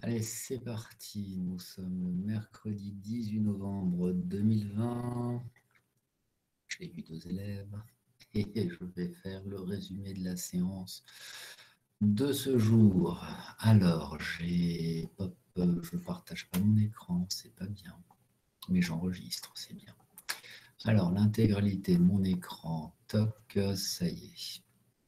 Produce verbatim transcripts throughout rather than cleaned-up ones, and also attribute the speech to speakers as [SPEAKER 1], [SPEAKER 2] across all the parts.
[SPEAKER 1] Allez, c'est parti. Nous sommes le mercredi dix-huit novembre deux mille vingt. J'ai eu deux élèves et je vais faire le résumé de la séance de ce jour. Alors, j'ai... hop, je partage pas mon écran, c'est pas bien. Mais j'enregistre, c'est bien. Alors, l'intégralité de mon écran, toc, ça y est.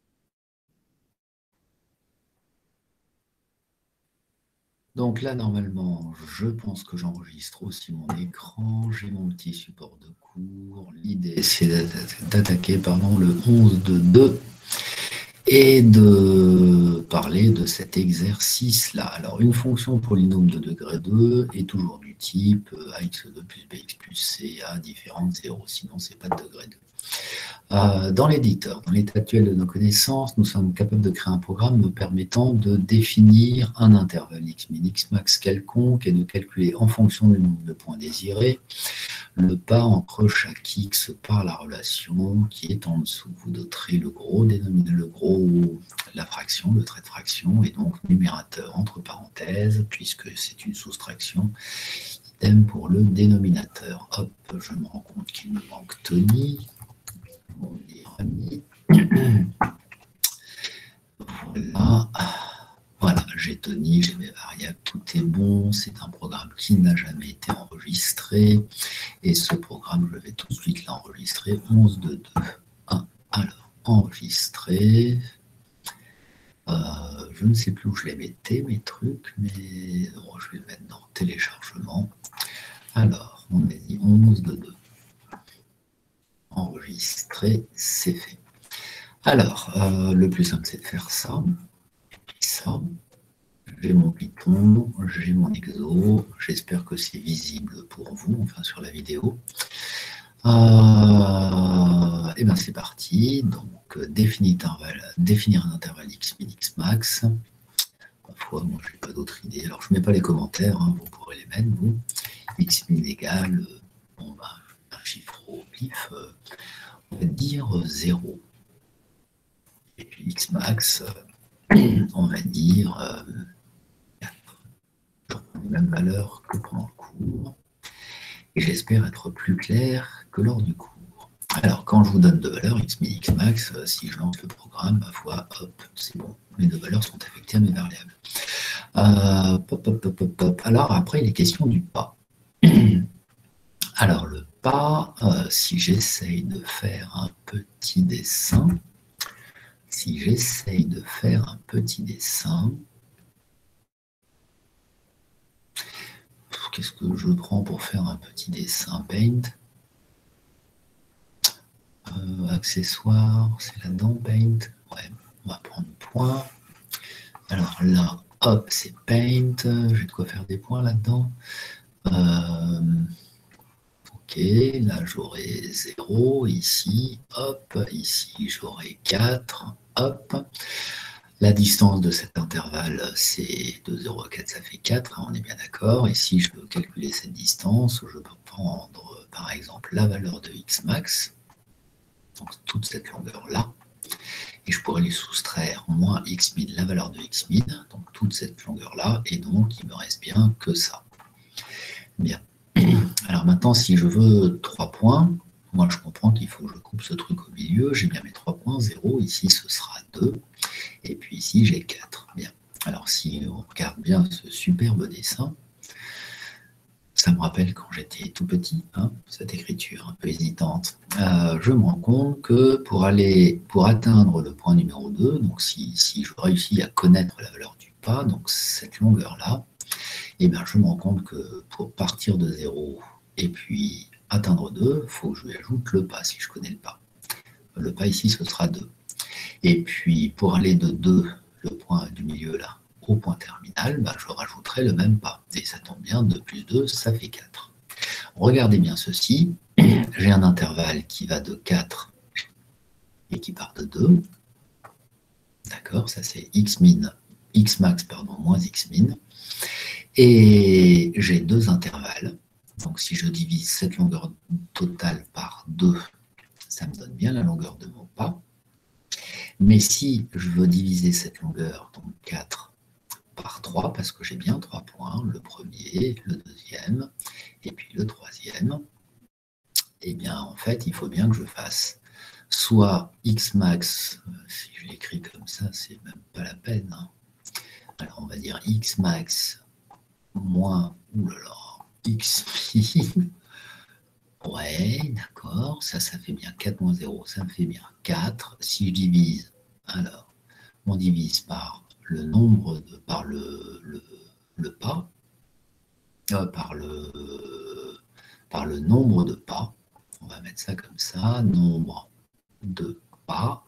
[SPEAKER 1] Donc là, normalement, je pense que j'enregistre aussi mon écran. J'ai mon petit support de cours. L'idée, c'est d'attaquer pardon, le onze de deux et de parler de cet exercice-là. Alors, une fonction polynôme de degré deux est toujours du type ax deux plus bx plus c à différent de zéro, sinon c'est pas de degré deux. Euh, dans l'éditeur, dans l'état actuel de nos connaissances, nous sommes capables de créer un programme nous permettant de définir un intervalle x min x max quelconque et de calculer en fonction du nombre de points désirés le pas entre chaque x par la relation qui est en dessous. Vous doterez le gros dénominé le gros, la fraction, le trait de fraction, et donc numérateur entre parenthèses, puisque c'est une soustraction. Idem pour le dénominateur. Hop, je me rends compte qu'il me manque Tony. Mon ami. Voilà. Voilà, j'ai Tony, j'ai mes variables, tout est bon. C'est un programme qui n'a jamais été enregistré. Et ce programme, je vais tout de suite l'enregistrer. onze de deux. un. Alors, enregistrer. Euh, je ne sais plus où je les mettais, mes trucs, mais oh, je vais le mettre dans téléchargement. Alors, on a dit onze de deux. Enregistrer, c'est fait. Alors, euh, le plus simple, c'est de faire ça. Ça. J'ai mon Python, j'ai mon exo. J'espère que c'est visible pour vous, enfin sur la vidéo. Euh, et bien c'est parti. Donc, définir, intervalle, définir un intervalle x min x max. Parfois, moi, je n'ai pas d'autre idée. Alors, je ne mets pas les commentaires, hein, vous pourrez les mettre, vous. X min égale, bon, ben, un chiffre au pif, euh, on va dire zéro. Et puis x max, euh, on va dire euh, quatre. Je reprends les mêmes valeurs que pendant le cours. Et j'espère être plus clair que lors du cours. Alors, quand je vous donne deux valeurs, x min, x max, euh, si je lance le programme, ma foi, hop, c'est bon. Les deux valeurs sont affectées à mes variables. Euh, pop, pop, pop, pop, pop. Alors, après, il est question du pas. Alors, le pas, euh, si j'essaye de faire un petit dessin, si j'essaye de faire un petit dessin, qu'est-ce que je prends pour faire un petit dessin? Paint. Euh, accessoires, c'est là-dedans, Paint. Ouais, on va prendre point. Alors là, hop, c'est Paint. J'ai de quoi faire des points là-dedans. Euh, ok, là j'aurai zéro. Ici, hop. Ici, j'aurai quatre. Hop. La distance de cet intervalle, c'est de zéro à quatre, ça fait quatre, hein, on est bien d'accord. Et si je veux calculer cette distance, je peux prendre, par exemple, la valeur de x max, donc toute cette longueur-là, et je pourrais lui soustraire moins x min, la valeur de x min, donc toute cette longueur-là, et donc il me reste bien que ça. Bien. Alors maintenant, si je veux trois points, moi je comprends qu'il faut que je coupe ce truc au milieu, j'ai bien mes trois points, zéro, ici ce sera deux, et puis ici j'ai quatre. Bien. Alors si on regarde bien ce superbe dessin, ça me rappelle quand j'étais tout petit, hein, cette écriture un peu hésitante. Euh, je me rends compte que pour, aller, pour atteindre le point numéro deux, donc si, si je réussis à connaître la valeur du pas, donc cette longueur-là, eh bien je me rends compte que pour partir de zéro et puis atteindre deux, il faut que je lui ajoute le pas si je connais le pas. Le pas ici, ce sera deux. Et puis pour aller de deux, le point du milieu là, au point terminal, bah, je rajouterai le même pas. Et ça tombe bien, deux plus deux, ça fait quatre. Regardez bien ceci. J'ai un intervalle qui va de quatre et qui part de deux. D'accord, ça c'est x min, x max, pardon, moins x min. Et j'ai deux intervalles. Donc si je divise cette longueur totale par deux, ça me donne bien la longueur de mon pas. Mais si je veux diviser cette longueur, donc quatre, par trois, parce que j'ai bien trois points, le premier, le deuxième, et puis le troisième. Eh bien, en fait, il faut bien que je fasse soit x max, si je l'écris comme ça, c'est même pas la peine. Hein. Alors, on va dire x max moins, oulala, x min. Ouais, d'accord, ça, ça fait bien quatre moins zéro, ça me fait bien quatre. Si je divise, alors, on divise par le nombre de, par le, le, le pas, euh, par, le, par le nombre de pas, on va mettre ça comme ça, nombre de pas,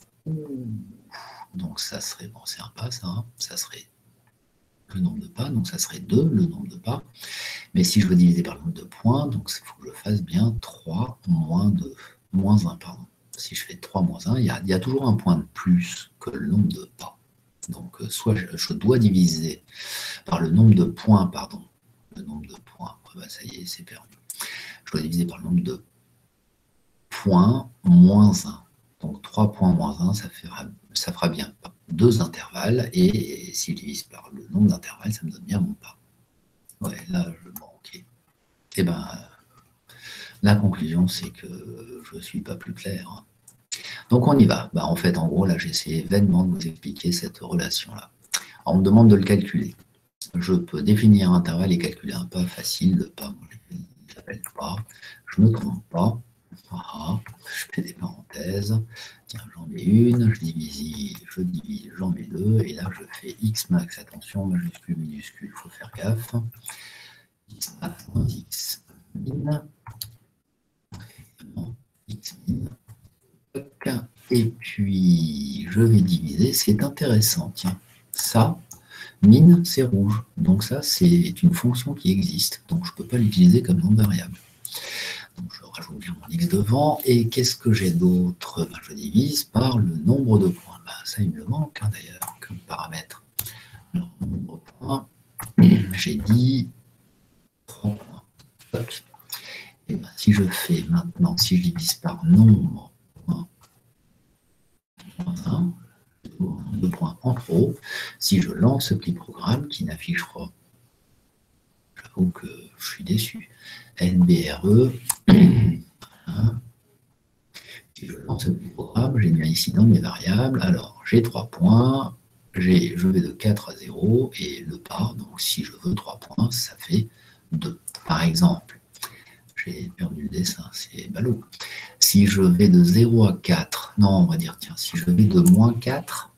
[SPEAKER 1] donc ça serait, bon c'est un pas ça, hein, ça serait le nombre de pas, donc ça serait deux, le nombre de pas, mais si je veux diviser par le nombre de points, donc il faut que je fasse bien trois moins deux, moins un, pardon. Si je fais trois moins un, il y a, il y a toujours un point de plus que le nombre de pas. Donc, soit je, je dois diviser par le nombre de points, pardon, le nombre de points, oh ben ça y est, c'est perdu. Je dois diviser par le nombre de points moins un. Donc, trois points moins un, ça fera, ça fera bien deux intervalles, et si je divise par le nombre d'intervalles, ça me donne bien mon pas. Ouais, là, je, bon, ok. Eh ben, la conclusion, c'est que je ne suis pas plus clair. Hein. Donc on y va. Bah, en fait, en gros, là, j'ai essayé vainement de vous expliquer cette relation-là. On me demande de le calculer. Je peux définir un intervalle et calculer un pas facile. Le pas, moi, je l'appelle pas. Je ne me trompe pas. Voilà. Je fais des parenthèses. Tiens, j'en mets une. Je divise, je divise, j'en mets deux. Et là, je fais x max. Attention, majuscule, minuscule, il faut faire gaffe. X max moins x min. X min. Et puis, je vais diviser, c'est intéressant, tiens, ça, min, c'est rouge, donc ça, c'est une fonction qui existe, donc je ne peux pas l'utiliser comme nom de variable. Donc je rajoute bien mon x devant, et qu'est-ce que j'ai d'autre? Ben, je divise par le nombre de points, ben, ça il me le manque hein, d'ailleurs, comme paramètre. Alors, nombre de points, j'ai dit trois points. Et ben, si je fais maintenant, si je divise par nombre, un, deux points en trop. Si je lance ce petit programme qui n'affichera, j'avoue que je suis déçu, N B R E, voilà. Si je lance ce petit programme, j'ai bien ici dans mes variables, alors j'ai trois points, je vais de quatre à zéro, et le pas, donc si je veux trois points, ça fait deux. Par exemple, j'ai perdu le dessin, c'est ballot. Si je vais de zéro à quatre, non, on va dire, tiens, si je vais de moins quatre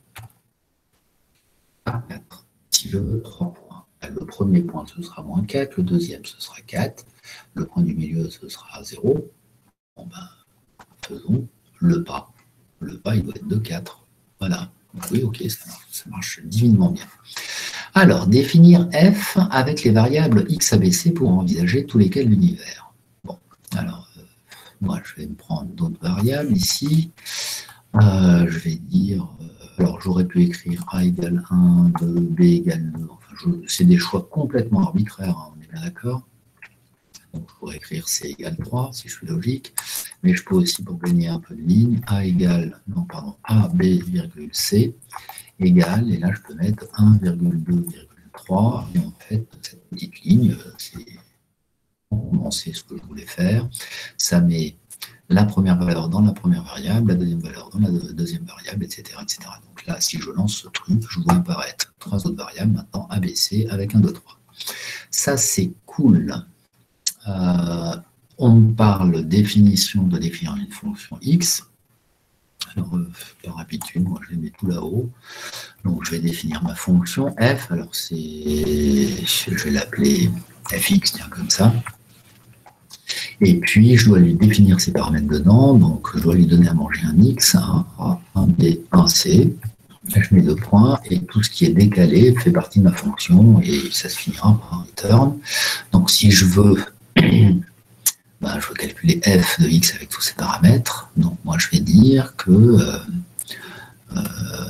[SPEAKER 1] à quatre, si je veux trois points, le premier point, ce sera moins quatre, le deuxième, ce sera quatre, le point du milieu, ce sera zéro. Bon ben, faisons le pas. Le pas, il doit être de quatre. Voilà. Oui, ok, ça marche, ça marche divinement bien. Alors, définir f avec les variables x, a, b, c pour envisager tous les cas de l'univers. Bon, alors, euh, moi, je vais me prendre d'autres variables ici. Euh, je vais dire, euh, alors j'aurais pu écrire a égale un, deux, b égale deux. Enfin, c'est des choix complètement arbitraires, hein, on est bien d'accord. Donc, je pourrais écrire c égale trois, si je suis logique. Mais je peux aussi, pour gagner un peu de ligne, a égale, non, pardon, a, b, virgule, c égale, et là, je peux mettre un virgule deux virgule trois. Et en fait, cette petite ligne, c'est on sait ce que je voulais faire. Ça met la première valeur dans la première variable, la deuxième valeur dans la deuxième variable, et cetera, et cetera. Donc là, si je lance ce truc, je vois apparaître trois autres variables, maintenant A, B, C, avec un, deux, trois. Ça, c'est cool. Euh, on parle définition de définir une fonction x. Alors, euh, par habitude, moi, je les mets tout là-haut. Donc, je vais définir ma fonction f. Alors, c'est, je vais l'appeler fx, tiens, comme ça. Et puis, je dois lui définir ses paramètres dedans. Donc, je dois lui donner à manger un x, un a, un b, un c. Là, je mets deux points. Et tout ce qui est décalé fait partie de ma fonction. Et ça se finira par un return. Donc, si je veux, ben, je veux calculer f de x avec tous ces paramètres. Donc, moi, je vais dire que euh, euh,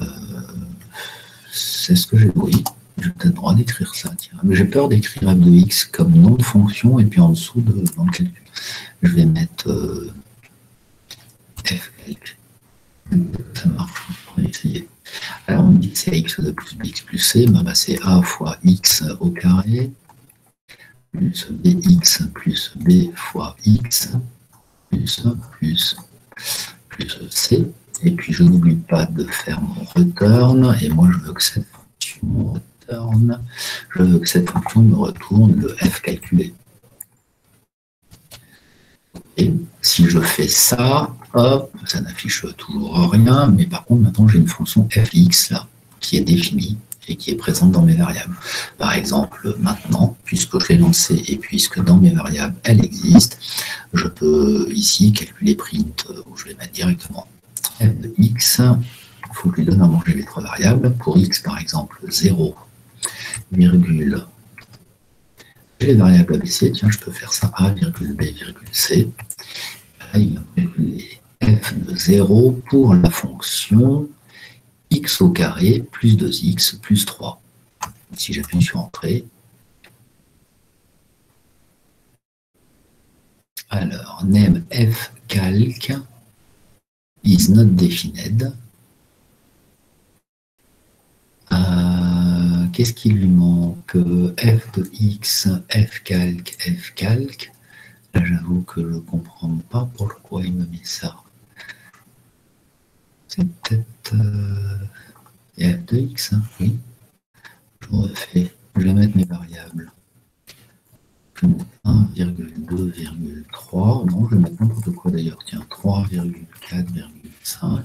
[SPEAKER 1] c'est ce que j'ai oui. J'ai peut-être le droit d'écrire ça. Mais j'ai peur d'écrire f de x comme nom de fonction et puis en dessous de, dans le calcul. Je vais mettre euh, f calc. Ça marche, on va essayer. Alors on dit que c'est x de plus bx plus c, ben, ben, c'est a fois x au carré, plus bx plus b fois x, plus plus plus c. Et puis je n'oublie pas de faire mon return, et moi je veux que cette fonction return, je veux que cette fonction me retourne le f calculé. Et si je fais ça, hop, ça n'affiche toujours rien, mais par contre maintenant j'ai une fonction fx là, qui est définie et qui est présente dans mes variables. Par exemple, maintenant, puisque je l'ai lancée et puisque dans mes variables elle existe, je peux ici calculer print, où je vais mettre directement f de x, il faut que je lui donne à manger les trois variables. Pour x par exemple zéro, virgule, j'ai les variables A B C, tiens je peux faire ça A, virgule B, virgule C. Là, il va calculer f de zéro pour la fonction x au carré plus deux x plus trois. Si j'appuie sur Entrée, alors name f calc is not defined. Euh, Qu'est-ce qui lui manque? F de x, f calc, f calc. Là, j'avoue que je ne comprends pas pourquoi il me met ça. C'est peut-être euh, f de x, hein, oui. Je refais. Je vais mettre mes variables. Je vais mettre un virgule deux virgule trois. Non, je vais mettre n'importe quoi d'ailleurs. Tiens, trois virgule quatre virgule cinq.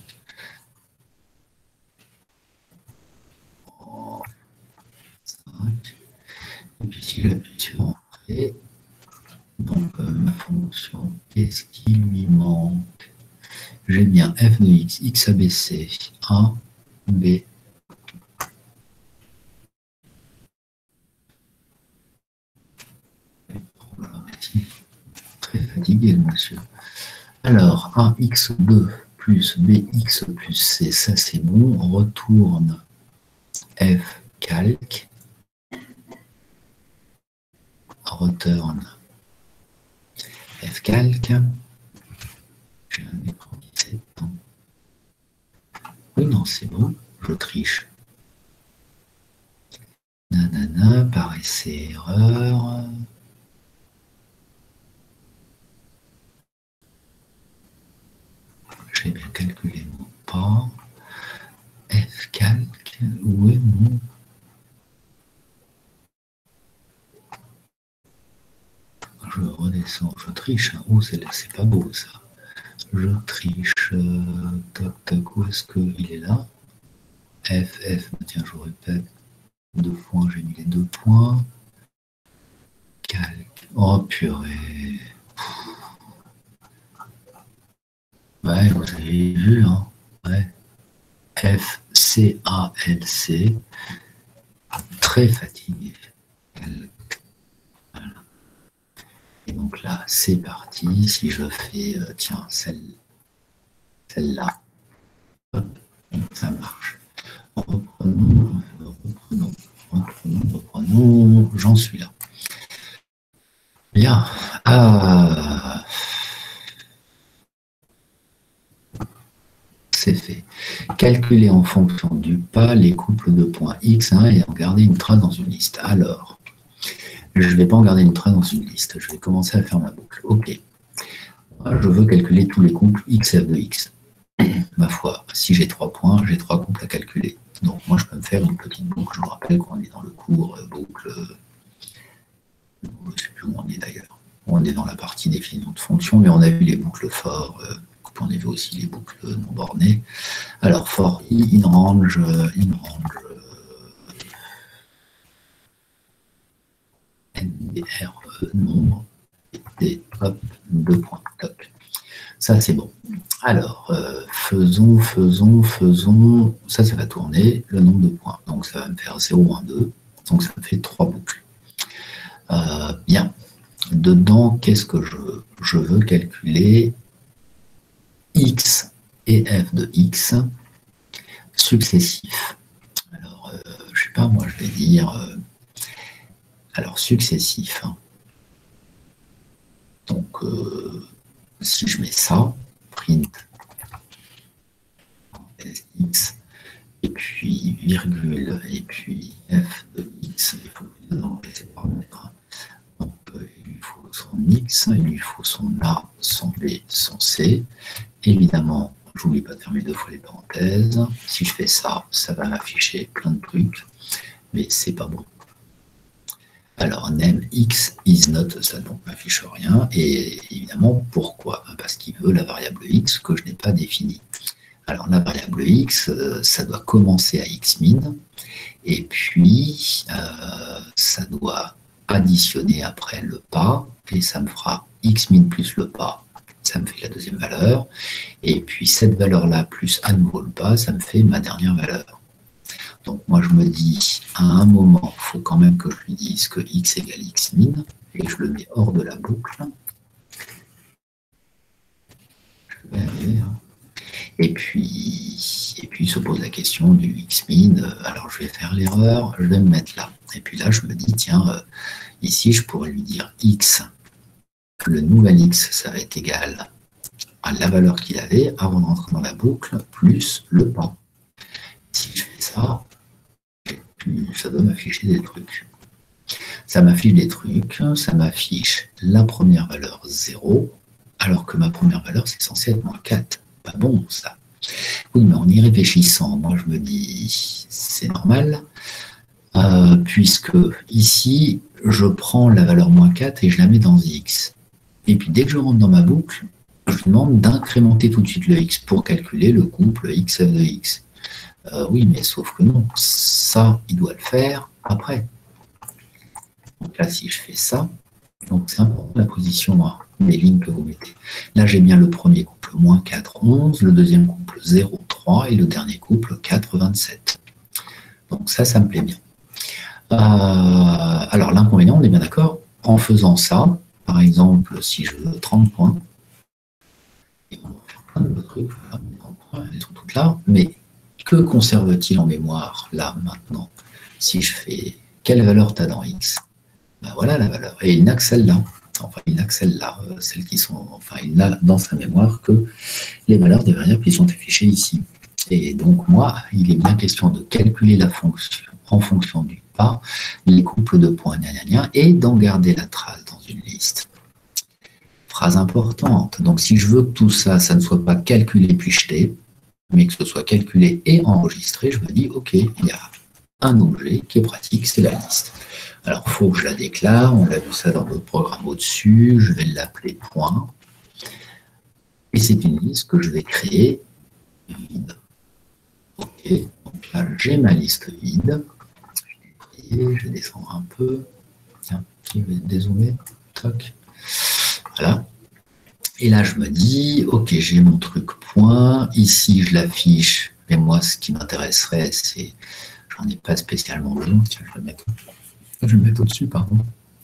[SPEAKER 1] Et puis si j'appuie sur Entrée, donc euh, ma fonction, qu'est-ce qui lui manque? J'ai bien f de x, x A B C, A, B. Très fatigué le monsieur. Alors, A x deux plus B x plus C, ça c'est bon. On retourne f calc. Return f calc. J'ai un écran qui s'étend. Oui, non, c'est bon, je triche. Nanana, par essai erreur. J'ai bien calculé mon pas. F calc, où est mon... Je redescends, je triche. Oh, c'est pas beau ça. Je triche. Euh, toc, toc, où est-ce qu'il est là? F, F, tiens, je répète. Deux points, j'ai mis les deux points. Calque. Oh purée. Ouais, vous avez vu, hein. Ouais. F, C, A, L, C. Très fatigué. Voilà. Et donc là, c'est parti. Si je fais, euh, tiens, celle, celle-là, ça marche. Reprenons, reprenons, reprenons, reprenons. J'en suis là. Bien. Ah. C'est fait. Calculer en fonction du pas les couples de points x hein, et en garder une trace dans une liste. Alors, je ne vais pas en garder une trace dans une liste. Je vais commencer à faire ma boucle. OK. Je veux calculer tous les couples x f de x. Ma foi, si j'ai trois points, j'ai trois couples à calculer. Donc moi, je peux me faire une petite boucle. Je vous rappelle qu'on est dans le cours euh, boucle. Je ne sais plus où on est d'ailleurs. On est dans la partie définition de fonction, mais on a vu les boucles for. Euh, on a vu aussi les boucles non bornées. Alors, for i, in range, in range, N D R, E, nombre, et hop, deux points, toc. Ça, c'est bon. Alors, euh, faisons, faisons, faisons, ça, ça va tourner le nombre de points. Donc, ça va me faire zéro, un, deux. Donc, ça me fait trois boucles. Euh, bien. Dedans, qu'est-ce que je veux? Je veux calculer x et f de x successifs. Alors, euh, je sais pas, moi, je vais dire... Euh, alors, successif. Hein. Donc, euh, si je mets ça, print x et puis virgule, et puis f de x, il faut donc ces paramètres. Donc euh, il lui faut son x, il lui faut son a, son b, son c. Évidemment, je n'oublie pas de fermer deux fois les parenthèses. Si je fais ça, ça va m'afficher plein de trucs, mais c'est pas bon. Alors, name x is not, ça donc m'affiche rien. Et évidemment, pourquoi? Parce qu'il veut la variable x que je n'ai pas définie. Alors, la variable x, ça doit commencer à xmin, et puis euh, ça doit additionner après le pas, et ça me fera xmin plus le pas, ça me fait la deuxième valeur, et puis cette valeur-là plus à nouveau le pas, ça me fait ma dernière valeur. Donc moi je me dis, à un moment, il faut quand même que je lui dise que x égale xmin, et je le mets hors de la boucle. Je vais arriver, hein. Et puis, et puis se pose la question du xmin, alors je vais faire l'erreur, je vais me mettre là. Et puis là je me dis, tiens, euh, ici je pourrais lui dire x, le nouvel x, ça va être égal à la valeur qu'il avait avant d'entrer dans la boucle, plus le pas. Si je fais ça, ça doit m'afficher des trucs. Ça m'affiche des trucs, ça m'affiche la première valeur zéro, alors que ma première valeur, c'est censé être moins quatre. Pas bon, ça. Oui, mais en y réfléchissant, moi, je me dis, c'est normal, euh, puisque ici, je prends la valeur moins quatre et je la mets dans x. Et puis, dès que je rentre dans ma boucle, je demande d'incrémenter tout de suite le x pour calculer le couple xf de x. Euh, oui, mais sauf que non, ça, il doit le faire après. Donc là, si je fais ça, donc c'est important la position des lignes que vous mettez. Là, j'ai bien le premier couple moins quatre, onze, le deuxième couple zéro, trois et le dernier couple quatre, vingt-sept. Donc ça, ça me plaît bien. Euh, alors l'inconvénient, on est bien d'accord, en faisant ça, par exemple, si je veux trente points, et on va faire plein de trucs, voilà, trente points, elles sont toutes là, mais que conserve-t-il en mémoire, là, maintenant? Si je fais, quelle valeur tu as dans x? Ben voilà la valeur. Et il n'a que celle-là. Enfin, il n'a que celle-là. Celles qui sont, enfin, il n'a dans sa mémoire que les valeurs des variables qui sont affichées ici. Et donc, moi, il est bien question de calculer la fonction en fonction du pas, les couples de points, gna, gna, gna, et d'en garder la trace dans une liste. Phrase importante. Donc, si je veux que tout ça, ça ne soit pas calculé puis jeté, mais que ce soit calculé et enregistré, je me dis, OK, il y a un objet qui est pratique, c'est la liste. Alors, il faut que je la déclare, on a vu ça dans notre programme au-dessus, je vais l'appeler point, et c'est une liste que je vais créer vide. OK, donc là, j'ai ma liste vide, je vais, je vais descendre un peu, tiens, je vais dézoomer, toc, voilà. Et là, je me dis, OK, j'ai mon truc point. Ici, je l'affiche. Mais moi, ce qui m'intéresserait, c'est... J'en ai pas spécialement besoin. Tiens, je vais le mettre, je vais le mettre au-dessus, pardon.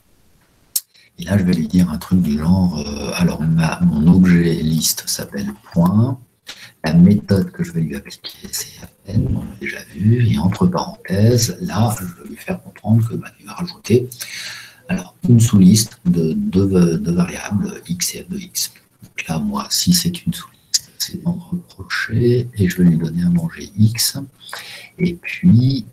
[SPEAKER 1] Et là, je vais lui dire un truc du genre... Euh, alors, ma, mon objet liste s'appelle point. La méthode que je vais lui appliquer, c'est append, on l'a déjà vu. Et entre parenthèses, là, je vais lui faire comprendre que bah, il va rajouter... Alors, une sous-liste de deux de variables x et f de x. Donc là, moi, si c'est une sous-liste, c'est d'en reprocher et je vais lui donner à manger x. Et puis,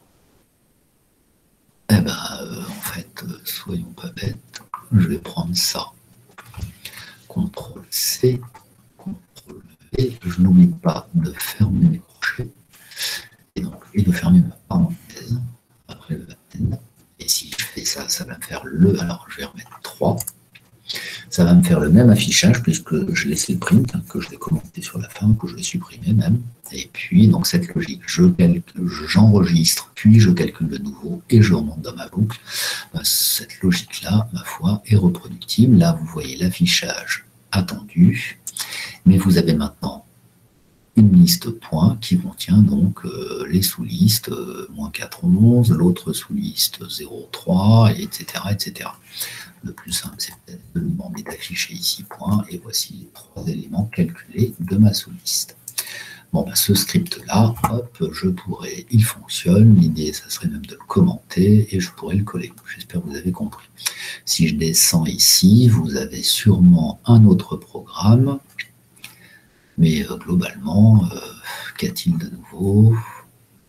[SPEAKER 1] eh ben, euh, en fait, euh, soyons pas bêtes, je vais prendre ça. contrôle C, contrôle V, je n'oublie pas de fermer mes crochets et, donc, et de fermer ma parenthèse après le append. Et si je fais ça, ça va me faire le... Alors, je vais remettre trois. Ça va me faire le même affichage puisque je laisse le print, que je vais commenter sur la fin, que je vais supprimer même. Et puis, donc, cette logique, j'enregistre, puis je calcule de nouveau et je remonte dans ma boucle. Cette logique-là, ma foi, est reproductible. Là, vous voyez l'affichage attendu. Mais vous avez maintenant une liste point qui contient donc euh, les sous-listes euh, moins quatre, onze, l'autre sous-liste zéro, trois, et cetera, et cetera. Le plus simple, c'est peut-être de lui demander d'afficher ici point, et voici les trois éléments calculés de ma sous-liste. Bon, ben, ce script-là, hop, je pourrais, il fonctionne, l'idée, ça serait même de le commenter, et je pourrais le coller. J'espère que vous avez compris. Si je descends ici, vous avez sûrement un autre programme, mais euh, globalement, euh, qu'a-t-il de nouveau?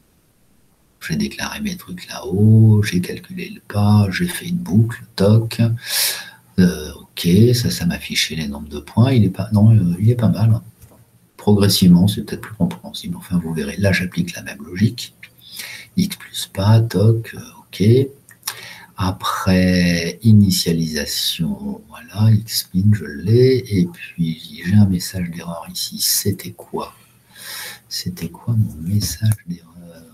[SPEAKER 1] j'ai déclaré mes trucs là-haut, j'ai calculé le pas, j'ai fait une boucle, toc. Euh, ok, ça, ça m'a affiché les nombres de points. Il est pas, non, euh, il est pas mal. Progressivement, c'est peut-être plus compréhensible. Enfin, vous verrez, là, j'applique la même logique. X plus pas, toc, euh, ok. Après, initialisation, voilà, xmin, je l'ai. Et puis, j'ai un message d'erreur ici. C'était quoi? C'était quoi mon message d'erreur?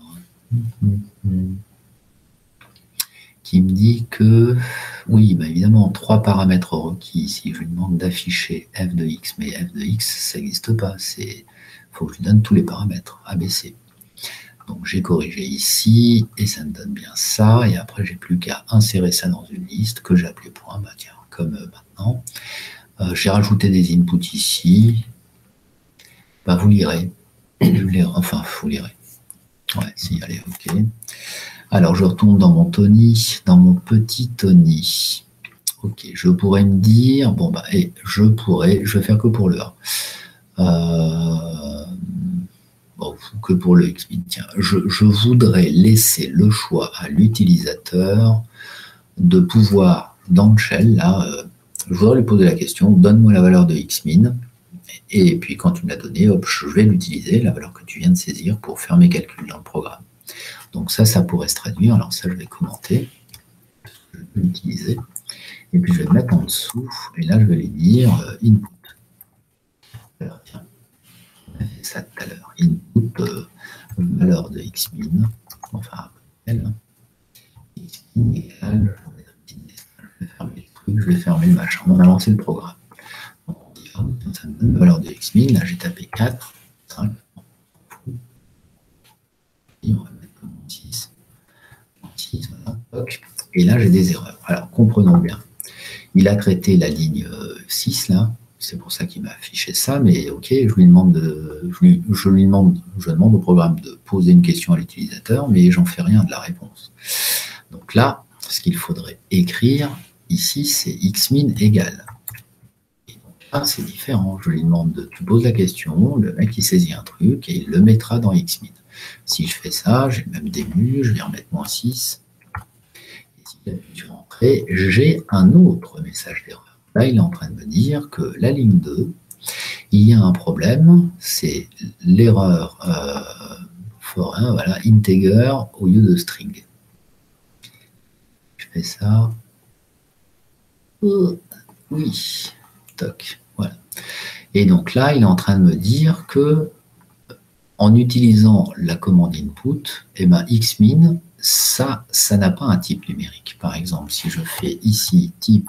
[SPEAKER 1] Qui me dit que, oui, bah évidemment, trois paramètres requis ici. Je lui demande d'afficher f de x, mais f de x, ça n'existe pas. Il faut que je lui donne tous les paramètres, A B C. Donc j'ai corrigé ici, et ça me donne bien ça. Et après, j'ai plus qu'à insérer ça dans une liste que j'ai appelée point, bah tiens, comme euh, maintenant. Euh, j'ai rajouté des inputs ici. Bah, vous lirez. Enfin, vous lirez. Ouais, si, allez, ok. Alors, je retourne dans mon Tony, dans mon petit Tony. Ok, je pourrais me dire, bon, bah, et je pourrais, je vais faire que pour le A. Euh, bon, que pour le xmin. Tiens, je, je voudrais laisser le choix à l'utilisateur de pouvoir, dans le shell, là, euh, je voudrais lui poser la question, donne-moi la valeur de xmin. Et puis, quand tu me l'as donné, hop, je vais l'utiliser, la valeur que tu viens de saisir, pour faire mes calculs dans le programme. Donc ça, ça pourrait se traduire. Alors ça, je vais commenter. Je vais l'utiliser. Et puis, je vais le mettre en dessous. Et là, je vais lui dire euh, input. Alors, tiens, on a fait ça tout à l'heure. Input, euh, valeur de xmin. Enfin, elle. Xmin égale. Je vais fermer le truc, je vais fermer le machin. On a lancé le programme. Donc, ça me donne une valeur de xmin. Là, j'ai tapé quatre, cinq. Et on va mettre six. six, voilà. Et là, j'ai des erreurs. Alors, comprenons bien. Il a traité la ligne six, là. C'est pour ça qu'il m'a affiché ça. Mais OK, je lui demande, de, je, lui, je lui demande, je demande au programme de poser une question à l'utilisateur, mais j'en fais rien de la réponse. Donc là, ce qu'il faudrait écrire ici, c'est xmin égale. Et donc là, c'est différent. Je lui demande de, tu poses la question, le mec il saisit un truc et il le mettra dans xmin. Si je fais ça, j'ai le même début, je vais en mettre moins six. Et si j'appuie sur entrée, j'ai un autre message d'erreur. Là, il est en train de me dire que la ligne deux, il y a un problème, c'est l'erreur euh, forain, voilà, integer au lieu de string. Je fais ça. Oh, oui, toc, voilà. Et donc là, il est en train de me dire que en utilisant la commande input, eh ben, xmin, ça, ça n'a pas un type numérique. Par exemple, si je fais ici type,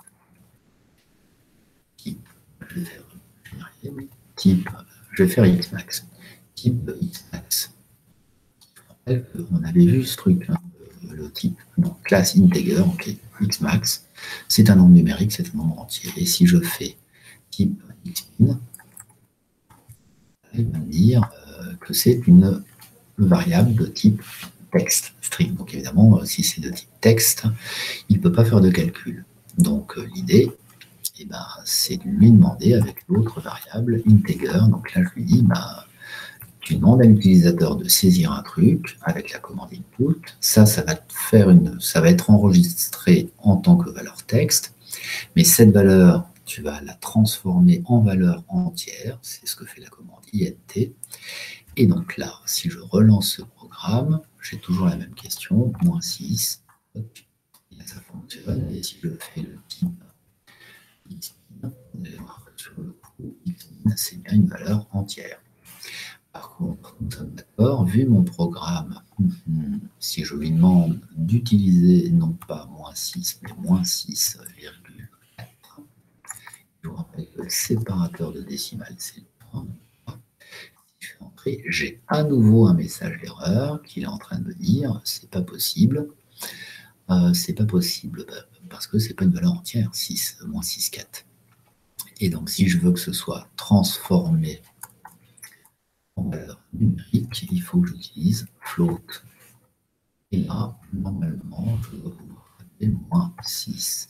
[SPEAKER 1] type, je vais faire, type, je vais faire xmax, type xmax. On avait vu ce truc, hein, le type, donc classe integer, ok, xmax, c'est un nombre numérique, c'est un nombre entier. Et si je fais type xmin, il va me dire euh, que c'est une variable de type texte, string. Donc évidemment, si c'est de type texte, il ne peut pas faire de calcul. Donc euh, l'idée, eh ben, c'est de lui demander avec l'autre variable integer. Donc là, je lui dis, ben, tu demandes à l'utilisateur de saisir un truc avec la commande input. Ça, ça va faire une, ça va être enregistré en tant que valeur texte. Mais cette valeur, tu vas la transformer en valeur entière. C'est ce que fait la commande int. Et donc là, si je relance ce programme, j'ai toujours la même question, moins six. Et là, ça fonctionne. Et si je fais le type xmin, vous allez voir que sur le coup, xmin, c'est bien une valeur entière. Par contre, nous sommes d'accord, vu mon programme, si je lui demande d'utiliser non pas moins six, mais moins six virgule quatre, je vous rappelle que le séparateur de décimale, c'est le point. Si je fais entrer, j'ai à nouveau un message d'erreur qu'il est en train de me dire, c'est pas possible. Euh, c'est pas possible parce que c'est pas une valeur entière, six, moins six, quatre. Et donc, si je veux que ce soit transformé en valeur numérique, il faut que j'utilise float. Et là, normalement, je dois pouvoir taper moins six.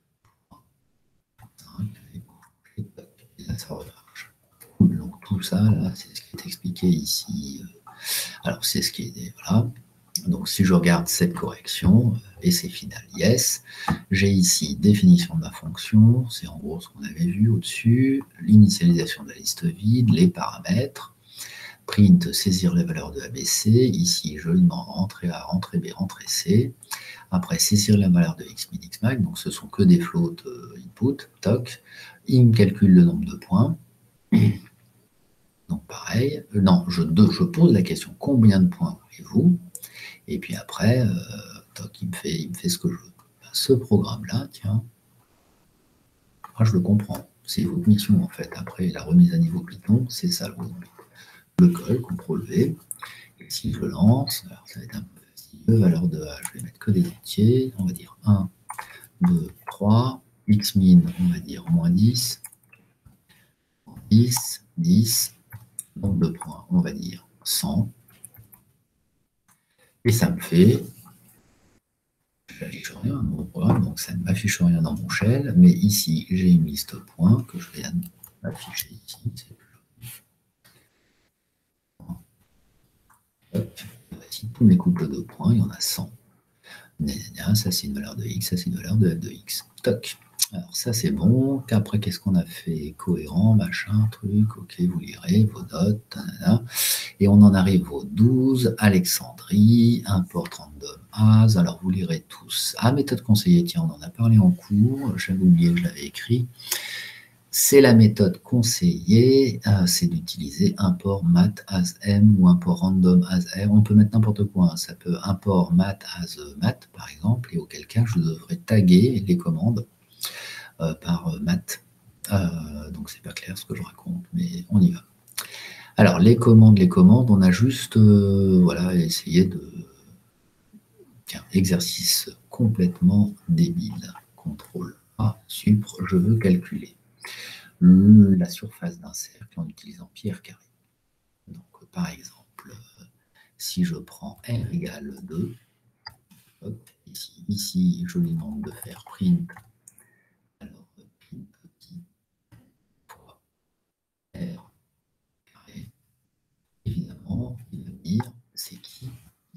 [SPEAKER 1] cinq, et là, ça remarche. Donc tout ça, là, c'est ce qui est expliqué ici. Alors, c'est ce qui est... Voilà. Donc, si je regarde cette correction, et c'est final, yes, j'ai ici définition de ma fonction, c'est en gros ce qu'on avait vu au-dessus, l'initialisation de la liste vide, les paramètres, print, saisir les valeurs de A B C, ici joliment rentrer A, rentrer B, rentrer C, après saisir la valeur de X min, X max, donc ce sont que des floats euh, input, toc, il me calcule le nombre de points, donc pareil, euh, non, je, de, je pose la question, combien de points voulez-vous? Et puis après, euh, toc, il me, fait, il me fait ce que je veux. Ce programme-là, tiens, moi je le comprends. C'est votre mission en fait. Après la remise à niveau Python, c'est ça le roadmap. Le col, contrôle V. Et si je le lance, alors ça va être un peu facile. Valeur de A, je vais mettre que des entiers. On va dire un, deux, trois. X min, on va dire moins dix. dix, dix. Nombre de points, on va dire cent. Et ça me fait. Je n'affiche rien dans mon programme, donc ça ne m'affiche rien dans mon shell, mais ici j'ai une liste points que je viens d'afficher ici. Hop. Voici tous mes couples de points, il y en a cent. Ça c'est une valeur de x, ça c'est une valeur de f de x. Toc. Alors ça c'est bon. Après qu'est-ce qu'on a fait? Cohérent, machin, truc, ok, vous lirez vos notes, tanana. Et on en arrive au douze, Alexandrie, import random as. Alors vous lirez tous. Ah, méthode conseillée, tiens, on en a parlé en cours, j'avais oublié que je l'avais écrit. C'est la méthode conseillée, euh, c'est d'utiliser import mat as m ou import random as r. On peut mettre n'importe quoi, hein. Ça peut import mat as mat, par exemple, et auquel cas je devrais taguer les commandes euh, par euh, mat. Euh, donc c'est pas clair ce que je raconte, mais on y va. Alors, les commandes, les commandes, on a juste euh, voilà, essayé de... Tiens, exercice complètement débile. contrôle A, supr, je veux calculer le, la surface d'un cercle en utilisant pi r carré. Donc, par exemple, si je prends r égale deux, hop, ici, ici, je lui demande de faire print, alors print pi fois r carré, évidemment, il va me dire c'est qui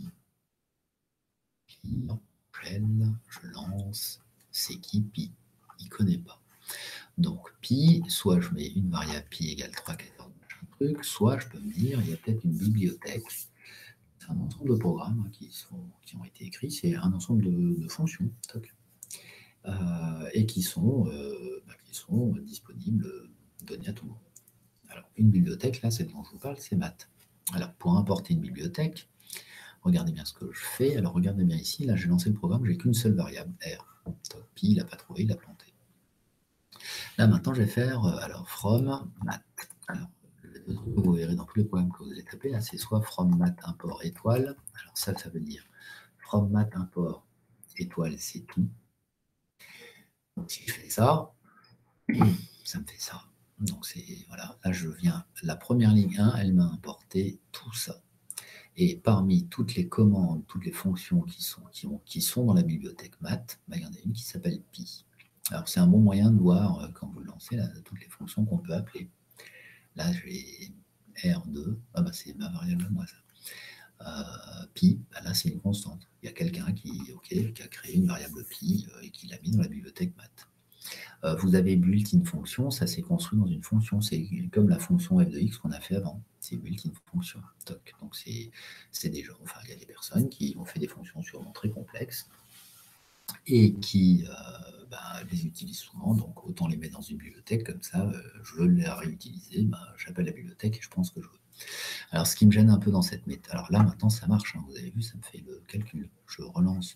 [SPEAKER 1] pi, je lance, c'est qui pi? Il ne connaît pas. Donc pi, soit je mets une variable pi égale trois, quatorze, machin truc, soit je peux me dire, il y a peut-être une bibliothèque. C'est un ensemble de programmes hein, qui, sont, qui ont été écrits, c'est un ensemble de, de fonctions, toc, euh, et qui sont, euh, bah, qui sont disponibles, données à tout le monde. Alors une bibliothèque, là, celle dont je vous parle, c'est math. Alors pour importer une bibliothèque, regardez bien ce que je fais. Alors, regardez bien ici. Là, j'ai lancé le programme. J'ai qu'une seule variable, R. Top, pi, il n'a pas trouvé, il l'a planté. Là, maintenant, je vais faire euh, alors from math. Alors, le truc que vous verrez dans tous les programmes que vous allez taper, là, c'est soit from math import étoile. Alors, ça, ça veut dire from math import étoile, c'est tout. Donc, si je fais ça, ça me fait ça. Donc, c'est voilà. Là, je viens. La première ligne un, elle m'a importé tout ça. Et parmi toutes les commandes, toutes les fonctions qui sont, qui ont, qui sont dans la bibliothèque math, bah, il y en a une qui s'appelle pi. Alors c'est un bon moyen de voir, euh, quand vous le lancez, là, toutes les fonctions qu'on peut appeler. Là, j'ai R deux, ah bah, c'est ma variable à moi ça. Euh, pi, bah, là c'est une constante. Il y a quelqu'un qui, okay, qui a créé une variable pi euh, et qui l'a mis dans la bibliothèque math. Euh, vous avez built-in fonction, ça s'est construit dans une fonction, c'est comme la fonction f de x qu'on a fait avant, c'est built-in fonction. Toc. Donc c'est des gens, enfin il y a des personnes qui ont fait des fonctions sûrement très complexes et qui euh, bah, les utilisent souvent, donc autant les mettre dans une bibliothèque, comme ça euh, je veux les réutiliser, bah, j'appelle la bibliothèque et je prends ce que je veux. Alors ce qui me gêne un peu dans cette méthode, alors là maintenant ça marche, hein, vous avez vu, ça me fait le calcul, je relance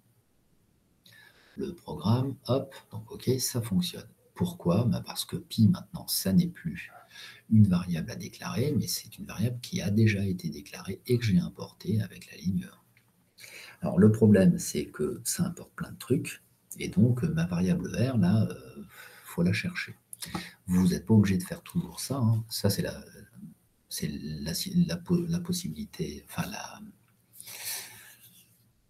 [SPEAKER 1] le programme, hop, donc ok, ça fonctionne. Pourquoi? Bah parce que pi maintenant, ça n'est plus une variable à déclarer, mais c'est une variable qui a déjà été déclarée et que j'ai importée avec la ligne un. Alors le problème, c'est que ça importe plein de trucs, et donc ma variable R, là, il euh, faut la chercher. Vous n'êtes pas obligé de faire toujours ça, hein. Ça c'est la, c'est la, la, la possibilité, enfin la...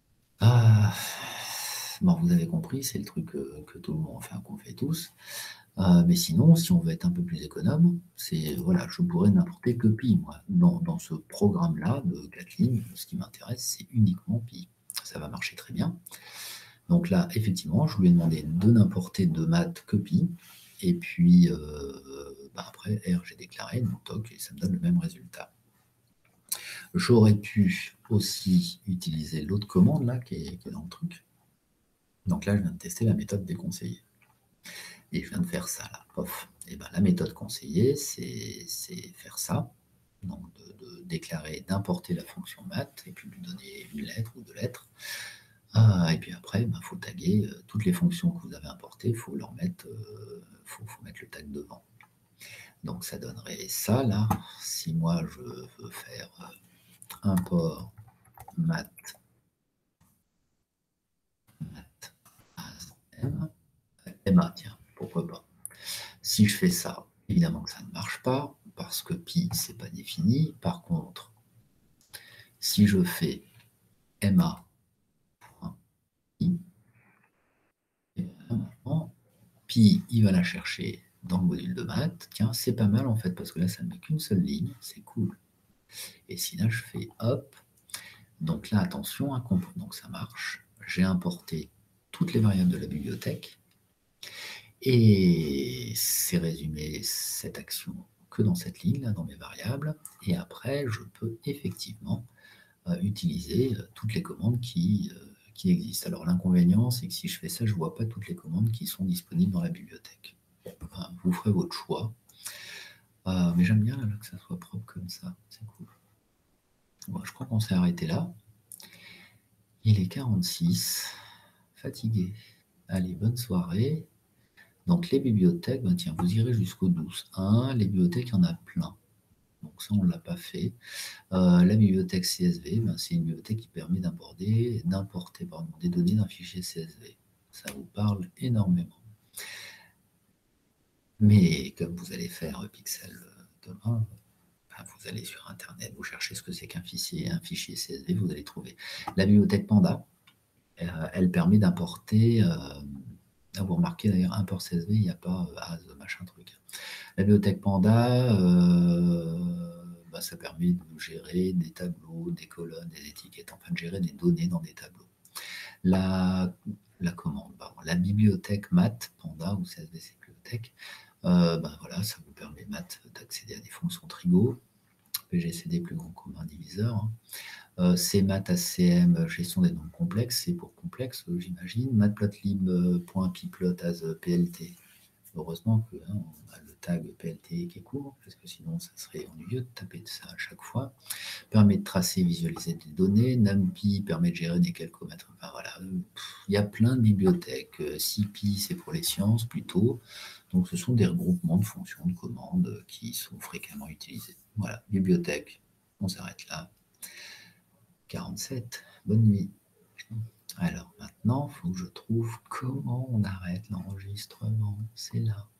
[SPEAKER 1] Ah, bon, vous avez compris, c'est le truc que, que tout le monde, enfin qu'on fait tous. Euh, mais sinon, si on veut être un peu plus économe, c'est voilà, je pourrais n'importer que Pi, moi. Dans, dans ce programme-là de quatre lignes, ce qui m'intéresse, c'est uniquement Pi. Ça va marcher très bien. Donc là, effectivement, je lui ai demandé de n'importer de maths que Pi. Et puis, euh, bah après, R, j'ai déclaré, donc toc, et ça me donne le même résultat. J'aurais pu aussi utiliser l'autre commande là, qui est, qui est dans le truc. Donc là, je viens de tester la méthode déconseillée. Et je viens de faire ça là, pof. Et ben, la méthode conseillée, c'est faire ça. Donc de, de déclarer, d'importer la fonction math, et puis lui donner une lettre ou deux lettres. Ah, et puis après, il ben, faut taguer euh, toutes les fonctions que vous avez importées, il faut leur mettre, euh, faut, faut mettre le tag devant. Donc ça donnerait ça là. Si moi je veux faire euh, import math, math as m, ma, tiens, pourquoi pas. Si je fais ça, évidemment que ça ne marche pas, parce que pi, c'est pas défini. Par contre, si je fais ma, pi, pi, il va la chercher dans le module de maths. Tiens, c'est pas mal en fait, parce que là, ça ne met qu'une seule ligne, c'est cool. Et si là, je fais hop, donc là, attention, hein, donc ça marche. J'ai importé toutes les variables de la bibliothèque, et c'est résumé cette action que dans cette ligne, là, dans mes variables, et après, je peux effectivement euh, utiliser euh, toutes les commandes qui, euh, qui existent. Alors l'inconvénient, c'est que si je fais ça, je ne vois pas toutes les commandes qui sont disponibles dans la bibliothèque. Enfin, vous ferez votre choix. Euh, mais j'aime bien là, que ça soit propre comme ça, c'est cool. Bon, je crois qu'on s'est arrêté là. Il est quarante-six, fatigué. Allez, bonne soirée. Donc les bibliothèques, ben tiens, vous irez jusqu'au douze point un. Les bibliothèques, il y en a plein. Donc ça, on ne l'a pas fait. Euh, la bibliothèque C S V, ben, c'est une bibliothèque qui permet d'importer des données d'un fichier C S V. Ça vous parle énormément. Mais comme vous allez faire Pixel demain, ben, vous allez sur Internet, vous cherchez ce que c'est qu'un fichier, un fichier C S V, vous allez trouver. La bibliothèque Panda, euh, elle permet d'importer... Euh, vous remarquez d'ailleurs, import C S V, il n'y a pas euh, as machin truc. La bibliothèque Panda, euh, bah, ça permet de gérer des tableaux, des colonnes, des étiquettes, enfin de gérer des données dans des tableaux. La, la commande, bah, la bibliothèque math, Panda ou C S V C bibliothèque, euh, bah, voilà, ça vous permet math d'accéder à des fonctions trigo, P G C D plus grand commun diviseur. Hein. Euh, C math A C M, gestion des nombres complexes, c'est pour complexe, j'imagine. Matplotlib.pyplot as P L T. Heureusement que hein, on a le tag P L T qui est court, parce que sinon ça serait ennuyeux de taper de ça à chaque fois. Permet de tracer, visualiser des données. NumPy permet de gérer des calcomètres. Enfin voilà, il y a plein de bibliothèques. C P I, c'est pour les sciences plutôt. Donc ce sont des regroupements de fonctions, de commandes qui sont fréquemment utilisées. Voilà, bibliothèque, on s'arrête là. quarante-sept, bonne nuit. Alors maintenant, il faut que je trouve comment on arrête l'enregistrement. C'est là.